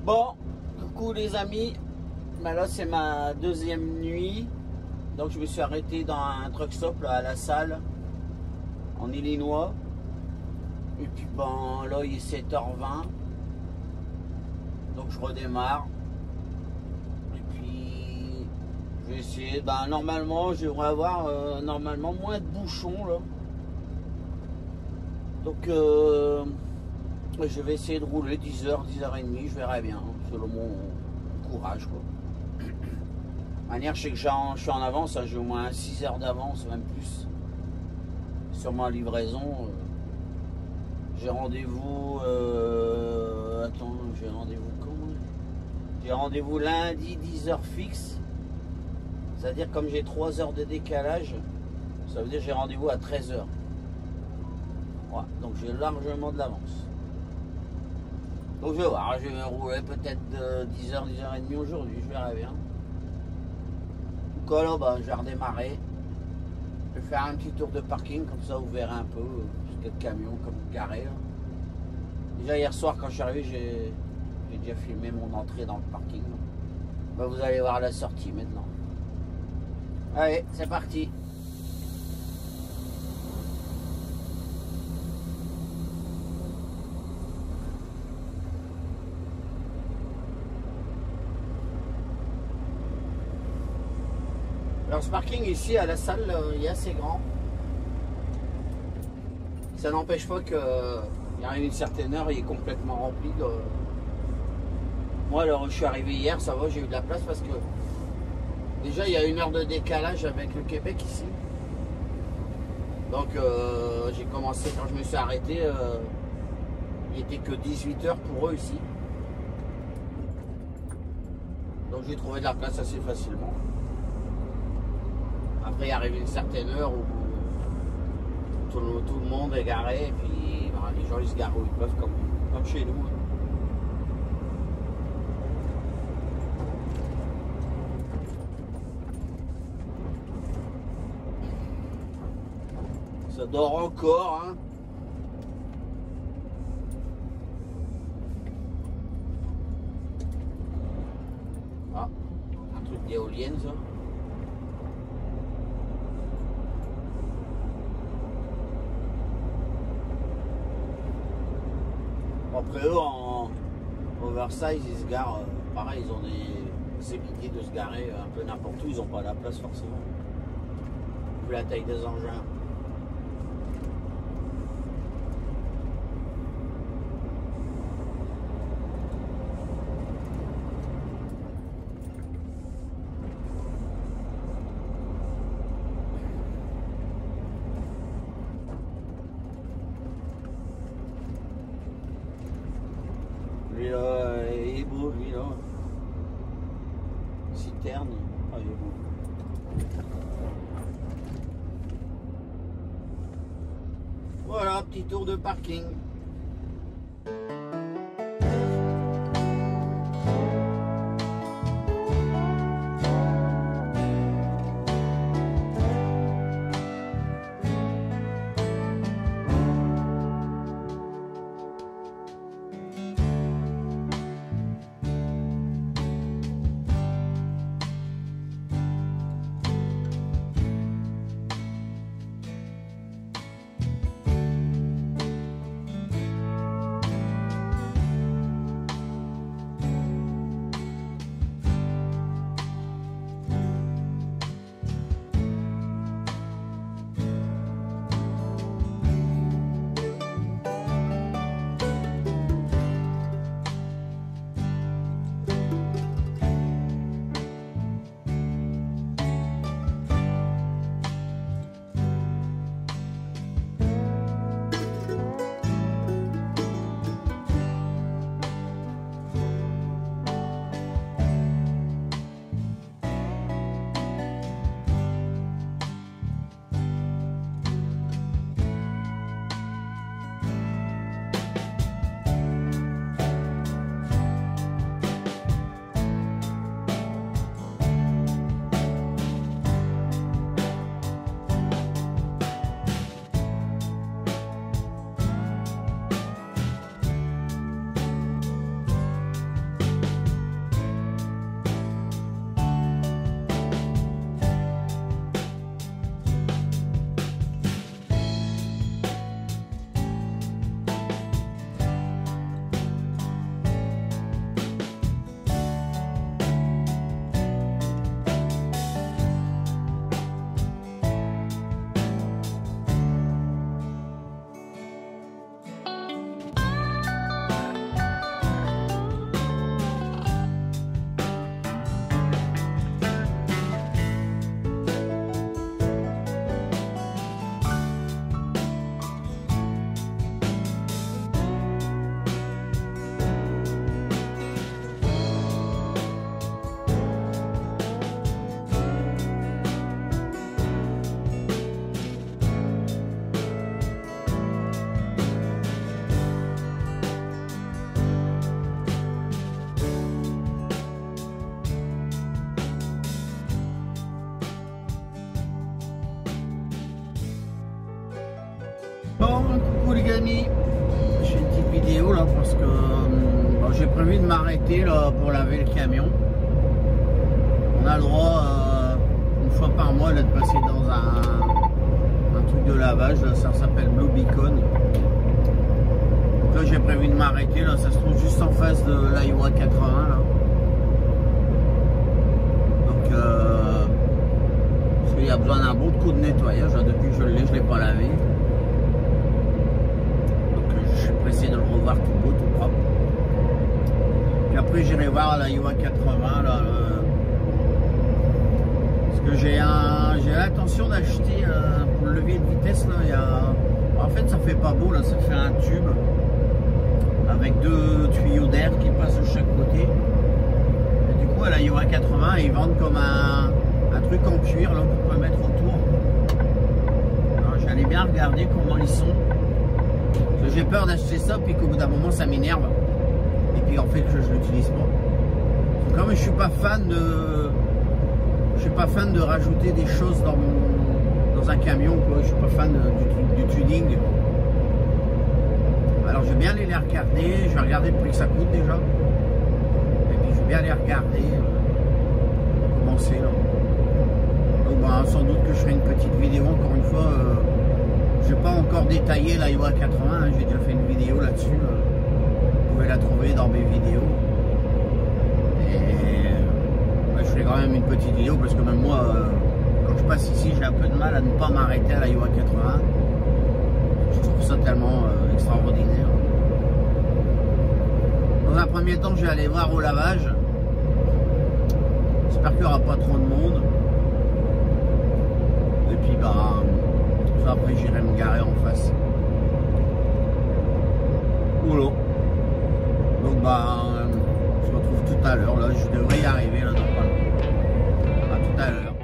Bon, coucou les amis. Ben là c'est ma deuxième nuit. Donc je me suis arrêté dans un truck stop là, à La Salle, en Illinois. Et puis ben là il est 7h20. Donc je redémarre. Et puis je vais essayer. Ben normalement je devrais avoir normalement moins de bouchons là. Donc je vais essayer de rouler 10h, 10h30, je verrai bien, selon mon courage quoi. De manière, je sais que je suis en avance, j'ai au moins 6 heures d'avance, même plus, sur ma livraison. J'ai rendez-vous, attends, j'ai rendez-vous quand? J'ai rendez-vous lundi 10h fixe, c'est-à-dire comme j'ai 3 heures de décalage, ça veut dire que j'ai rendez-vous à 13h. Voilà, donc j'ai largement de l'avance. Donc je vais voir, je vais rouler peut-être 10h, 10h30 aujourd'hui, je verrai bien. Donc là, bah, je vais redémarrer. Je vais faire un petit tour de parking, comme ça vous verrez un peu quelques camions comme garés. Là. Déjà hier soir quand je suis arrivé, j'ai déjà filmé mon entrée dans le parking. Bah, vous allez voir la sortie maintenant. Allez, c'est parti. Alors ce parking ici à La Salle, il est assez grand. Ça n'empêche pas qu'il arrive une certaine heure, il est complètement rempli. Moi alors je suis arrivé hier, ça va, j'ai eu de la place parce que déjà il y a 1 heure de décalage avec le Québec ici. Donc j'ai commencé, quand je me suis arrêté, il était que 18h pour eux ici. Donc j'ai trouvé de la place assez facilement. Après, il est arrivé une certaine heure où tout le monde est garé, et puis ben, les gens ils se garent où ils peuvent, comme chez nous. Ça dort encore, hein. Ah, un truc d'éolienne, ça. Après eux, en oversize, ils se garent, pareil, ils ont des possibilités de se garer un peu n'importe où, ils n'ont pas la place forcément, vu la taille des engins. Lui là, il est beau, lui là. Citerne, ah, il est beau. Voilà, petit tour de parking. amis, j'ai une petite vidéo là parce que bon, j'ai prévu de m'arrêter là pour laver le camion. On a le droit une fois par mois là, de passer dans un truc de lavage, là, ça s'appelle Blue Beacon. Donc là j'ai prévu de m'arrêter, là ça se trouve juste en face de l'Iowa 80 là. Donc parce qu'il y a besoin d'un bon coup de nettoyage, là, depuis que je l'ai, je l'ai pas lavé. Je suis pressé de le revoir tout beau, tout propre. Puis après j'irai voir la Iowa 80 là, parce que j'ai l'intention d'acheter pour le levier de vitesse là, en fait ça fait pas beau là, ça fait un tube avec deux tuyaux d'air qui passent de chaque côté. Et du coup à la Iowa 80 ils vendent comme un truc en cuir là qu'on peut mettre autour. Alors j'allais bien regarder comment ils sont. J'ai peur d'acheter ça puis qu'au bout d'un moment ça m'énerve et puis en fait que je l'utilise pas. Comme je suis pas fan de rajouter des choses dans un camion quoi. Je suis pas fan du tuning. Alors je vais bien aller les regarder, je vais regarder le prix que ça coûte déjà et puis je vais bien aller regarder comment c'est là. Donc bah, sans doute que je ferai une petite vidéo encore une fois. Je n'ai pas encore détaillé la Iowa 80, hein, j'ai déjà fait une vidéo là-dessus. Vous pouvez la trouver dans mes vidéos. Et je ferai quand même une petite vidéo parce que même moi, quand je passe ici, j'ai un peu de mal à ne pas m'arrêter à la Iowa 80. Je trouve ça tellement extraordinaire. Dans un premier temps, je vais aller voir au lavage. J'espère qu'il n'y aura pas trop de monde. Et puis, bah. Après j'irai me garer en face. Oula. Donc bah je me retrouve tout à l'heure là, je devrais y arriver là dans pas longtemps. À tout à l'heure.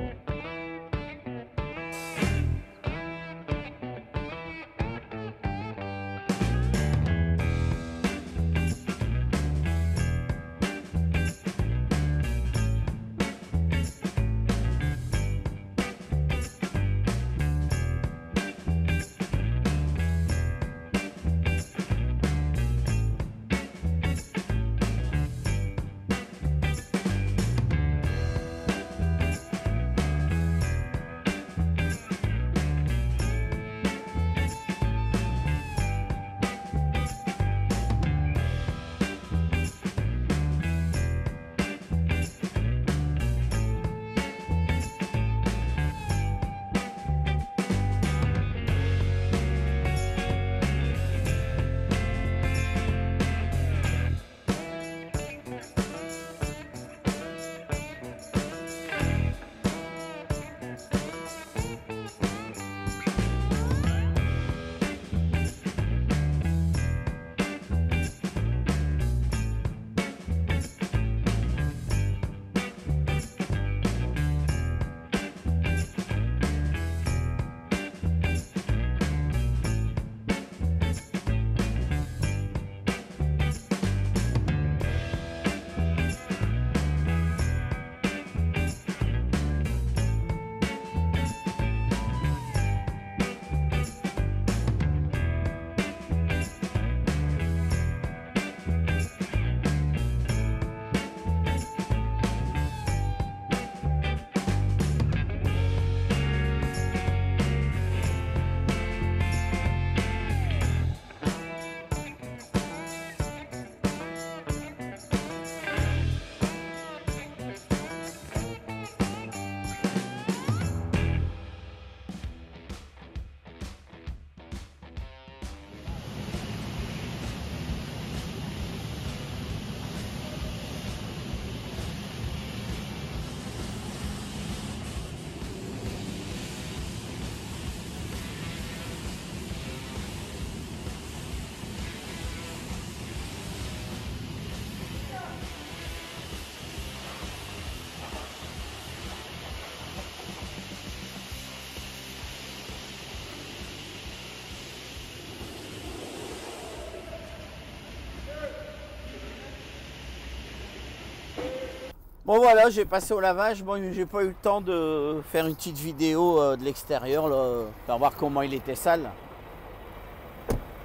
Bon voilà, j'ai passé au lavage. Bon, j'ai pas eu le temps de faire une petite vidéo de l'extérieur, là, pour voir comment il était sale.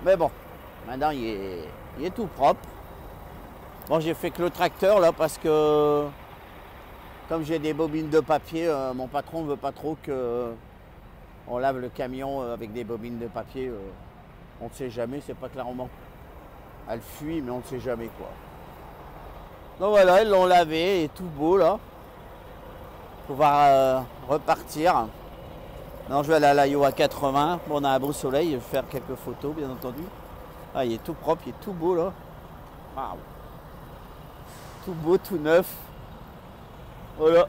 Mais bon, maintenant il est tout propre. Bon, j'ai fait que le tracteur là parce que comme j'ai des bobines de papier, mon patron ne veut pas trop que on lave le camion avec des bobines de papier. On ne sait jamais, c'est pas clairement. Elle fuit, mais on ne sait jamais quoi. Donc voilà, ils l'ont lavé et tout beau là. Pour pouvoir repartir. Non, je vais aller à la Iowa 80. Bon, on a un beau soleil, je vais faire quelques photos bien entendu. Ah, il est tout propre, il est tout beau là. Waouh. Tout beau, tout neuf. Voilà.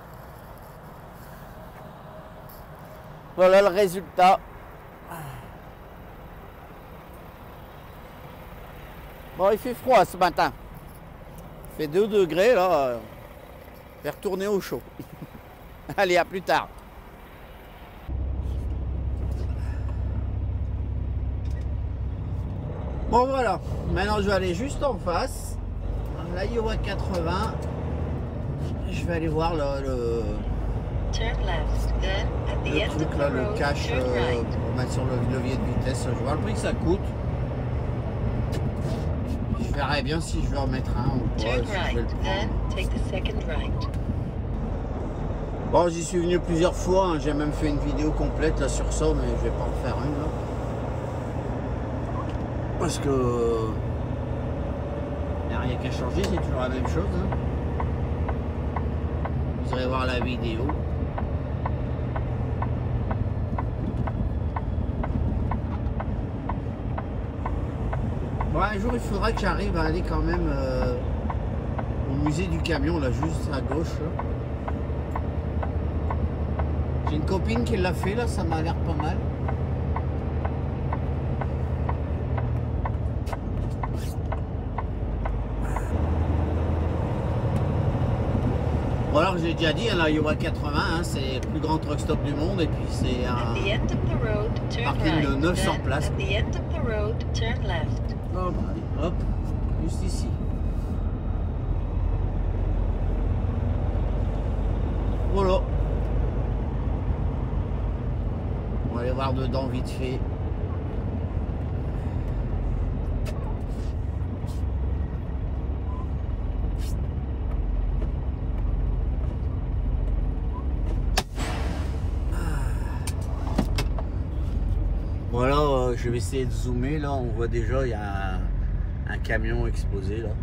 Voilà le résultat. Bon, il fait froid ce matin. Il fait 2 degrés là. Je vais retourner au chaud. Allez, à plus tard. Bon voilà, maintenant je vais aller juste en face, la Iowa 80. Je vais aller voir le truc là, le cache pour mettre sur le levier de vitesse. Je vois le prix que ça coûte. Je verrai bien si je vais en mettre un ou pas. Si je vais le prendre. Bon, j'y suis venu plusieurs fois, hein. J'ai même fait une vidéo complète là sur ça, mais je vais pas en faire une là. Parce que il n'y a rien qu'à changer, c'est toujours la même chose. Hein. Vous allez voir la vidéo. Bon, un jour il faudra que j'arrive à aller quand même au musée du camion, là juste à gauche. Là. J'ai une copine qui l'a fait là, ça m'a l'air pas mal. Bon alors j'ai déjà dit, la Iowa 80, hein, c'est le plus grand truck stop du monde et puis c'est un parking de 900 places. Hop, allez, hop, juste ici. Voilà. On va aller voir dedans vite fait. Voilà, je vais essayer de zoomer. Là, on voit déjà, il y a un camion exposé là.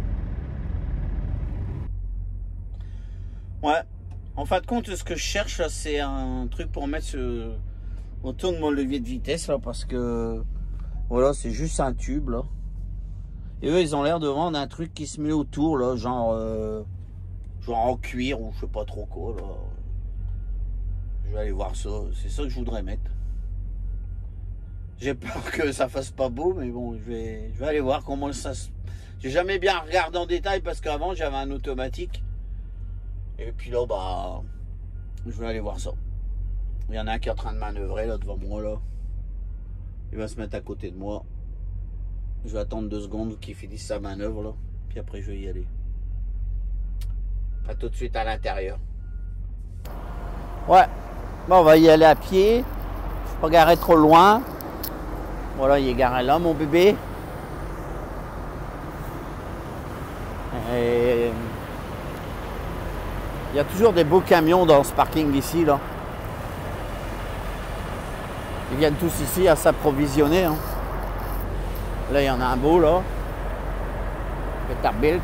Ouais. En fin de compte, ce que je cherche, c'est un truc pour mettre autour de mon levier de vitesse là, parce que voilà, c'est juste un tube là. Et eux, ils ont l'air de vendre un truc qui se met autour là, genre en cuir ou je sais pas trop quoi là. Je vais aller voir ça. C'est ça que je voudrais mettre. J'ai peur que ça fasse pas beau, mais bon, je vais aller voir comment ça se... J'ai jamais bien regardé en détail parce qu'avant j'avais un automatique. Et puis là, bah, je vais aller voir ça. Il y en a un qui est en train de manœuvrer là devant moi là. Il va se mettre à côté de moi. Je vais attendre 2 secondes qu'il finisse sa manœuvre là. Puis après je vais y aller. Pas tout de suite à l'intérieur. Ouais. Bon, on va y aller à pied. Je ne pas garer trop loin. Voilà, il est garé là, mon bébé. Et il y a toujours des beaux camions dans ce parking ici, là. Ils viennent tous ici à s'approvisionner. Hein. Là, il y en a un beau, là. Peterbilt.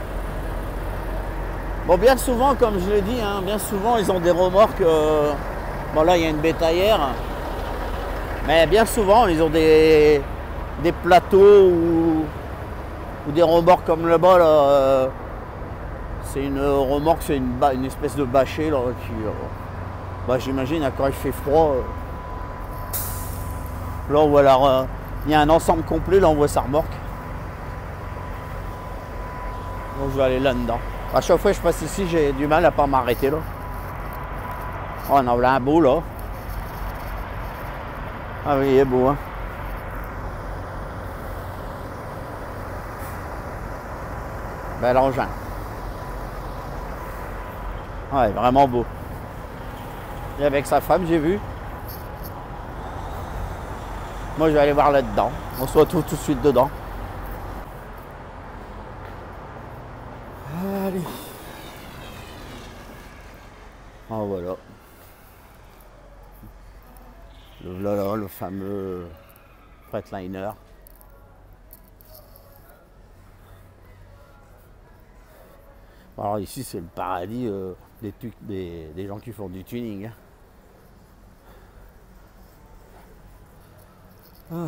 Bon, bien souvent, comme je l'ai dit, hein, bien souvent, ils ont des remorques. Bon, là, il y a une bétaillère. Mais bien souvent, ils ont des plateaux ou des remorques comme là-bas. Là, c'est une remorque, c'est une espèce de bâché. Là, qui, bah, j'imagine, quand il fait froid. Là, on voit il y a un ensemble complet. Là, on voit sa remorque. Donc, je vais aller là-dedans. À chaque fois que je passe ici, j'ai du mal à pas m'arrêter. Là. Oh, on en a un beau, là. Ah oui, il est beau, hein. Bel engin. Ouais, vraiment beau. Et avec sa femme, j'ai vu. Moi, je vais aller voir là-dedans. On se retrouve tout de suite dedans. Allez. Oh voilà. Voilà le fameux Freightliner. Alors ici c'est le paradis des gens qui font du tuning. Ah.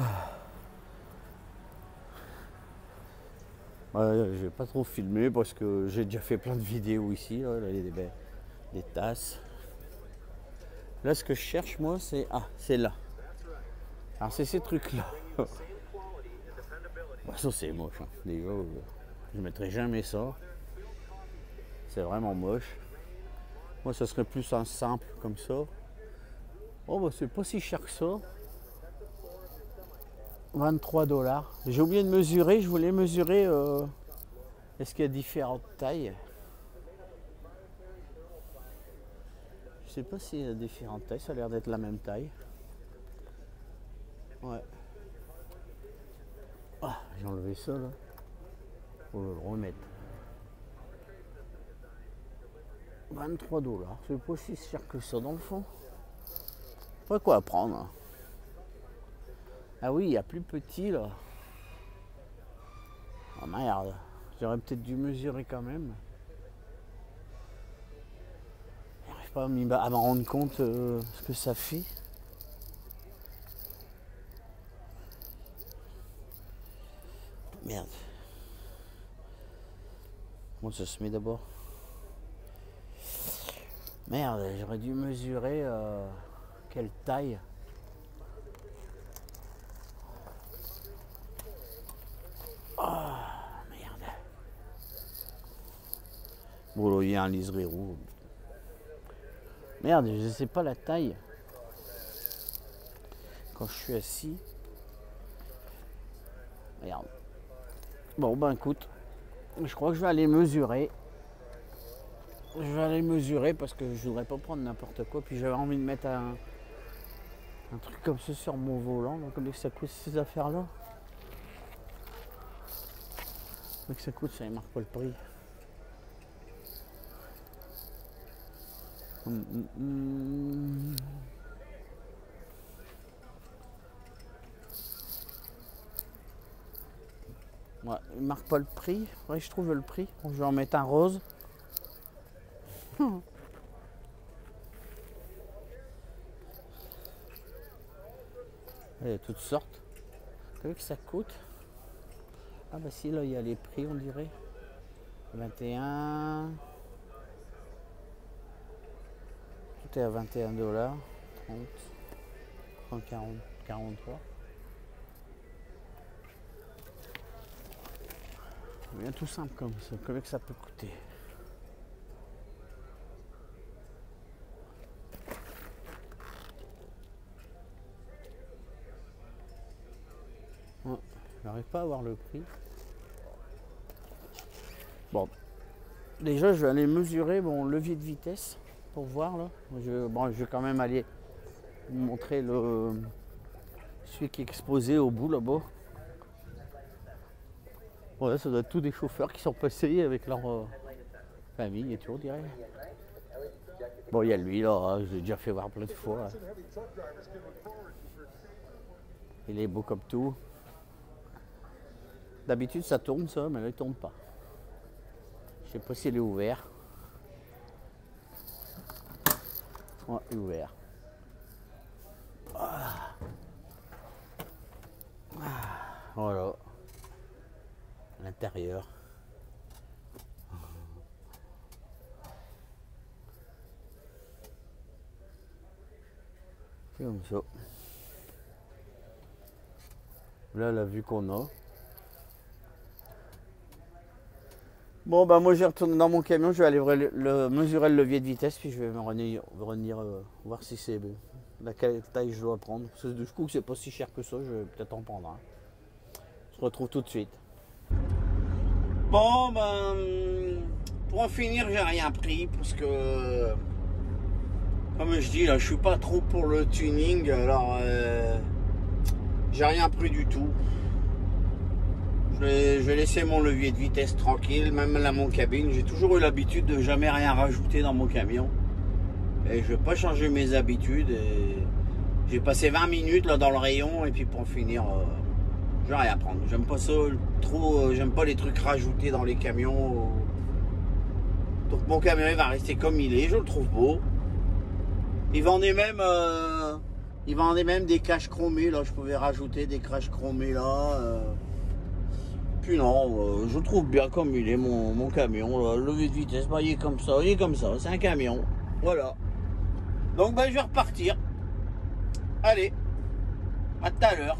Ouais, je vais pas trop filmer parce que j'ai déjà fait plein de vidéos ici. Là, il y a des tasses. Là ce que je cherche moi c'est... Ah c'est là. Alors c'est ces trucs là. Bon, ça c'est moche. Hein. Déjà, je mettrai jamais ça. C'est vraiment moche. Moi ça serait plus un simple comme ça. Oh bah c'est pas si cher que ça. 23 $. J'ai oublié de mesurer, je voulais mesurer est-ce qu'il y a différentes tailles. Je sais pas s'il y a différentes tailles, ça a l'air d'être la même taille. Ouais. Ah, j'ai enlevé ça là. Faut le remettre. 23 $. C'est pas si cher que ça dans le fond. Pas quoi à prendre. Ah oui, il y a plus petit là. Oh merde. J'aurais peut-être dû mesurer quand même. J'arrive pas à me rendre compte ce que ça fait. Merde. Comment ça se met d'abord? Merde, j'aurais dû mesurer quelle taille. Oh, merde. Bon, il y a un liseré roux. Merde, je sais pas la taille. Quand je suis assis. Merde. Bon, ben écoute, je crois que je vais aller mesurer. Je vais aller mesurer parce que je voudrais pas prendre n'importe quoi. Puis j'avais envie de mettre un truc comme ça sur mon volant. Donc, combien ça coûte ces affaires-là? Combien ça coûte? Ça ne marque pas le prix. Ouais, il ne marque pas le prix. Ouais, je trouve le prix. Bon, je vais en mettre un rose. Il y a toutes sortes. T'as vu que ça coûte? Ah bah si, là il y a les prix on dirait. 21. Tout est à 21 $. 30, 40, 43. Bien tout simple comme ça. Combien que ça peut coûter? Ouais, j'arrive pas à voir le prix. Bon, déjà je vais aller mesurer mon levier de vitesse pour voir là. Je vais quand même aller vous montrer celui qui est exposé au bout là-bas. Voilà, ça doit être tous des chauffeurs qui sont passés avec leur famille et tout, on dirait. Bon, il y a lui là, hein, je l'ai déjà fait voir plein de fois. Il est beau comme tout. D'habitude ça tourne ça, mais là il tourne pas. Je sais pas s'il est ouvert. Ouais, il est ouvert. Voilà. L'intérieur. C'est comme ça. Là, la vue qu'on a. Bon, bah moi, je vais retourner dans mon camion. Je vais aller mesurer le levier de vitesse. Puis je vais revenir voir si c'est laquelle taille je dois prendre. Parce que du coup, c'est pas si cher que ça. Je vais peut-être en prendre un. On se retrouve tout de suite. Bon, ben, pour en finir, j'ai rien pris parce que, comme je dis, là, je suis pas trop pour le tuning. Alors, J'ai rien pris du tout. Je vais laisser mon levier de vitesse tranquille, même là mon cabine. J'ai toujours eu l'habitude de jamais rien rajouter dans mon camion. Et je vais pas changer mes habitudes. J'ai passé 20 minutes là dans le rayon et puis pour finir, je vais rien prendre. J'aime pas ça trop, j'aime pas les trucs rajoutés dans les camions. Donc mon camion il va rester comme il est, je le trouve beau. Ils vendaient même des caches chromées là, je pouvais rajouter des caches chromées là. Puis non, je trouve bien comme il est mon camion, là. Le levier de vitesse, bah, il est comme ça, c'est un camion, voilà. Donc bah, je vais repartir. Allez, à tout à l'heure.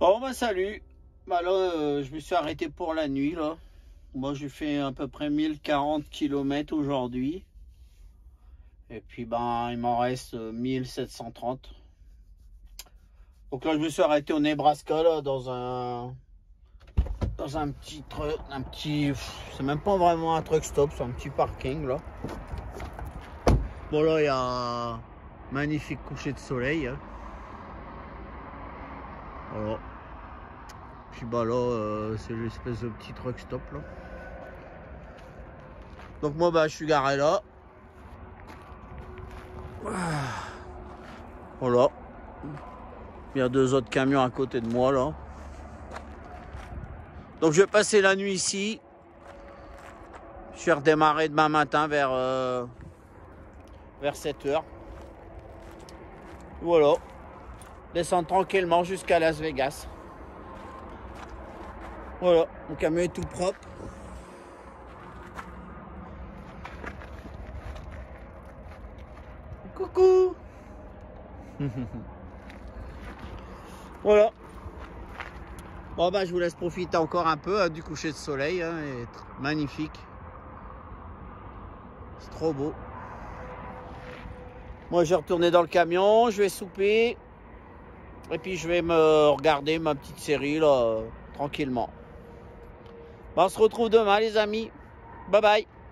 Bon bah salut. Bah là je me suis arrêté pour la nuit là. Moi j'ai fait à peu près 1040 km aujourd'hui. Et puis ben il m'en reste 1730. Donc là je me suis arrêté au Nebraska là dans un petit truc, c'est même pas vraiment un truck stop, c'est un petit parking là. Bon là il y a un magnifique coucher de soleil. Hein. Voilà. Puis bah là c'est l'espèce de petit truck stop là. Donc moi bah je suis garé là. Voilà. Il y a deux autres camions à côté de moi là. Donc je vais passer la nuit ici. Je vais redémarrer demain matin vers 7 h. Voilà. Descendre tranquillement jusqu'à Las Vegas. Voilà, mon camion est tout propre. Coucou. Voilà. Bon bah je vous laisse profiter encore un peu hein, du coucher de soleil. Hein, magnifique. C'est trop beau. Moi je vais retourner dans le camion, je vais souper. Et puis je vais me regarder ma petite série là, tranquillement. Bon, on se retrouve demain les amis. Bye bye.